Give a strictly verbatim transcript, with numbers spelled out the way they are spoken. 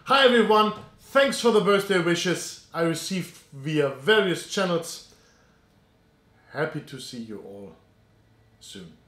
Hi everyone, thanks for the birthday wishes I received via various channels. Happy to see you all soon.